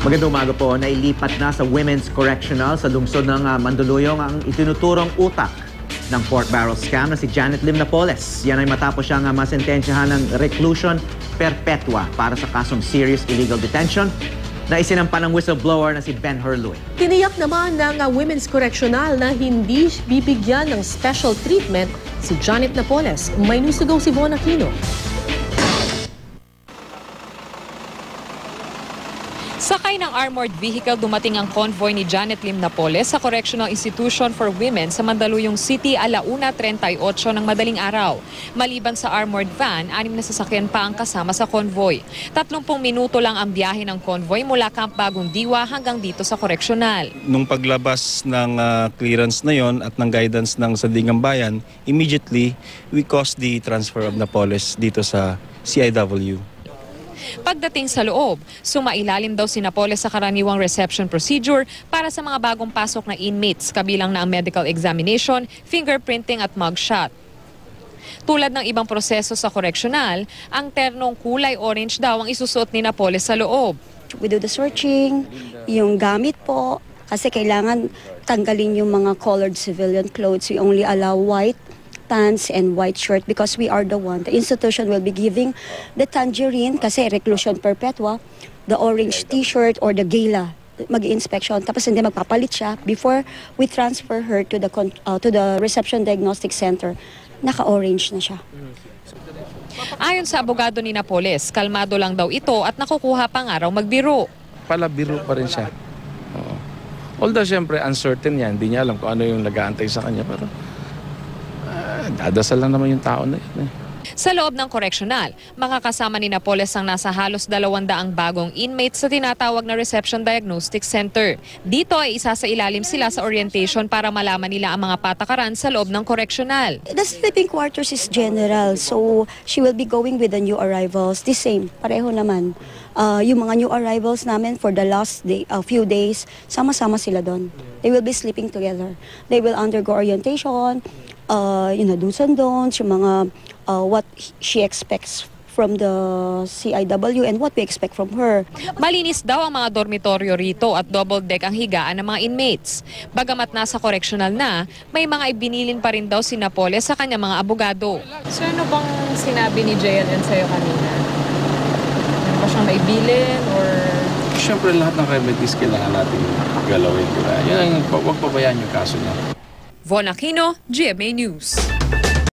Magandang umaga po. Nailipat na sa Women's Correctional sa lungsod ng Mandaluyong ang itinuturong utak ng pork barrel scam na si Janet Lim Napoles. Yan ay matapos siyang masentensyahan ng reclusion perpetua para sa kasong serious illegal detention na isinampa ng whistleblower na si Ben Hurluy. Tiniyak naman ng Women's Correctional na hindi bibigyan ng special treatment si Janet Napoles. May news to go si Von Aquino. Sakay ng armored vehicle, dumating ang convoy ni Janet Lim Napoles sa Correctional Institution for Women sa Mandaluyong City 1:38 ng madaling araw. Maliban sa armored van, 6 na sasakyan pa ang kasama sa convoy. 30 minuto lang ang biyahe ng convoy mula Camp Bagong Diwa hanggang dito sa Correctional. Nung paglabas ng clearance na yon at ng guidance ng Sandigan Bayan, immediately we caused the transfer of Napoles dito sa CIW. Pagdating sa loob, sumailalim daw si Napoles sa karaniwang reception procedure para sa mga bagong pasok na inmates, kabilang na ang medical examination, fingerprinting at mugshot. Tulad ng ibang proseso sa correctional, ang ternong kulay orange daw ang isusuot ni Napoles sa loob. We do the searching, yung gamit po, kasi kailangan tanggalin yung mga colored civilian clothes. We only allow white pants and white shirt because we are the one. The institution will be giving the tangerine kasi reclusion perpetua, the orange t-shirt or the gala, mag-inspection. Tapos hindi magpapalit siya before we transfer her to the reception diagnostic center. Naka-orange na siya. Ayon sa abogado ni Napoles, kalmado lang daw ito at nakukuha pang araw magbiro. Palabiro pa rin siya. Although siyempre uncertain yan, hindi niya alam kung ano yung nag-aantay sa kanya, pero dadasal lang naman yung tao na yun. Sa loob ng correctional, makakasama ni Napoles ang nasa halos 200 bagong inmates sa tinatawag na Reception Diagnostic Center. Dito ay isa sa ilalim sila sa orientation para malaman nila ang mga patakaran sa loob ng correctional. The sleeping quarters is general, so she will be going with the new arrivals. The same, pareho naman. Yung mga new arrivals namin for the last few days, sama-sama sila doon. They will be sleeping together. They will undergo orientation, do's and don'ts, yung mga what she expects from the CIW and what we expect from her. Malinis daw ang mga dormitoryo rito at double deck ang higaan ng mga inmates. Bagamat nasa correctional na, may mga ibinilin pa rin daw si Napoles sa kanyang mga abogado. So ano bang sinabi ni JLN sa'yo kanina? Ano ba siyang maibilin or... Siyempre lahat ng remedies kailangan natin galawin. Diba? Yan ang huwag pabayaan yung kaso niya. Von Aquino, GMA News.